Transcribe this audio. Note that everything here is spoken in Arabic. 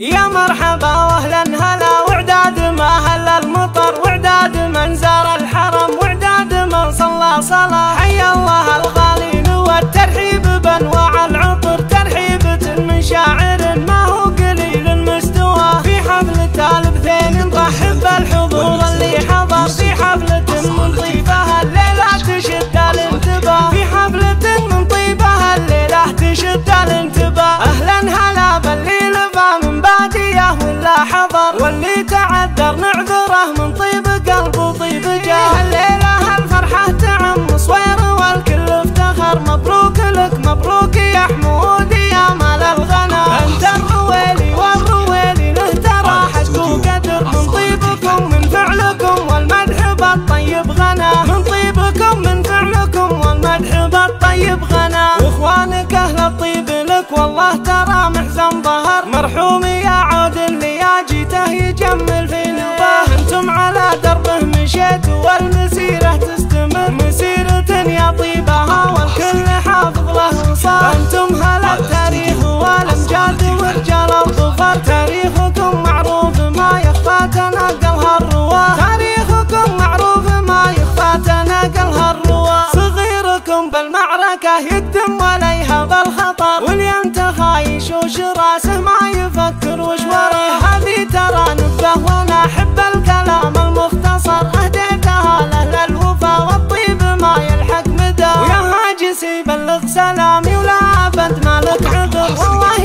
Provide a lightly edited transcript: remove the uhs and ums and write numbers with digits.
يا مرحبا واهلا هلا وعداد ما هل المطر وعداد من زار الحرم وعداد من صلى صلاة. حيا الله الغالين والترحيب بانواع العطر ترحيبة من شاعر ما هو قليل المستوى. في حفلة البثين نرحب بالحضور اللي حضر في حفلة من طيبها الليلة تشد الانتباه. في حفلة من طيبها الليلة تشد الانتباه. اهلا هلا باللي لفى من باديه ولا حضر واللي تعذر نعذره من طيب قلب وطيب جاه. الليلة الفرحة تعم صوير والكل افتخر. مبروك لك مبروك يا حمود يا مال الغنى. انت الرويلي والرويلي له ترى حق وقدر. من طيبكم من فعلكم والمدح بالطيب غنى. من طيبكم من فعلكم والمدح بالطيب غنى. واخوانك اهل الطيب لك والله ترى محزن ظهر. مرحوم يا عود اللي يا جيته يجمل في نباه. انتم على دربه مشيتوا والمسيرة تستمر. مسيرة يا طيبها والكل حافظ له صار. انتم هلا التاريخ والامجاد ورجال الظفر. تاريخكم معروف ما يخفى تناقلها الرواه. تاريخكم معروف ما يخفى تناقلها الرواه. صغيركم بالمعركة يقدم عليها بالخطر. واليوم تخايش وش راسه ما يفكر وش وراه. هذه ترى نبه وانا احب الكلام المختصر. اهديتها له للوفا والطيب ما يلحق مدى. ويا هاجس يبلغ سلامي ولا ابد مالك عذر. والله